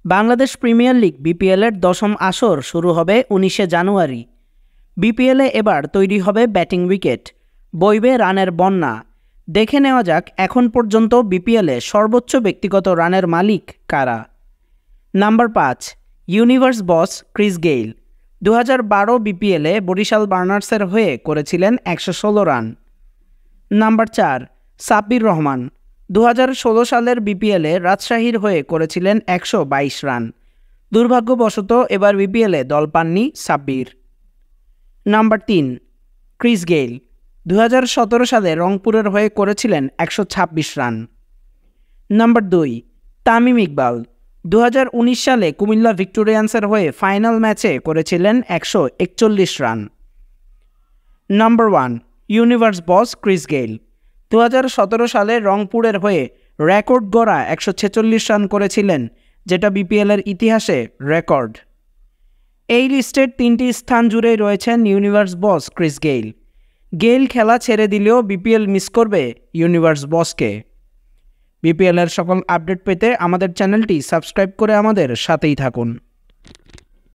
Bangladesh premier league বিপিএলের ১০ম আসর শুরু হবে ১৯শে জানুয়ারি। বিপিএলে এবার তৈরি হবে ব্যাটিং উইকেট, বইবে রানের বন্যা। দেখে নেওয়া যাক এখন পর্যন্ত বিপিএলে সর্বোচ্চ ব্যক্তিগত রানের মালিক কারা। Number ৫, universe boss Chris Gayle. ২০১২ বিপিএলে বরিশাল বার্নার্সের হয়ে করেছিলেন ১১৬ রান। নাম্বার ৪, সাব্বির রহমান। ২০১৬ সালের বিপিএলে রাজশাহীর হয়ে করেছিলেন ১২২ রান। দুর্ভাগ্যবশত এবার বিপিএলে দল পাননি সাব্বির। Number ৩, Chris Gayle. ২০১৭ সালে রংপুরের হয়ে করেছিলেন ১২৬ রান। নাম্বার ২, তামিম ইকবাল। ২০১৯ সালে কুমিল্লা ভিক্টোরিয়ান্সের হয়ে ফাইনাল ম্যাচে করেছিলেন ১৪১ run. Number ১, universe boss Chris Gayle. ২০১৭ সালে রংপুরের হয়ে রেকর্ড গড়া ১৪৬ রান করেছিলেন, যেটা বিপিএলের ইতিহাসে রেকর্ড। এই লিস্টের ৩টি স্থান জুড়েই রয়েছেন universe boss Chris Gayle. Gayle খেলা ছেড়ে দিলেও বিপিএল মিস করবে ইউনিভার্স বসকে। বিপিএলের সকল আপডেট পেতে আমাদের চ্যানেলটি সাবস্ক্রাইব করে আমাদের সাথেই থাকুন।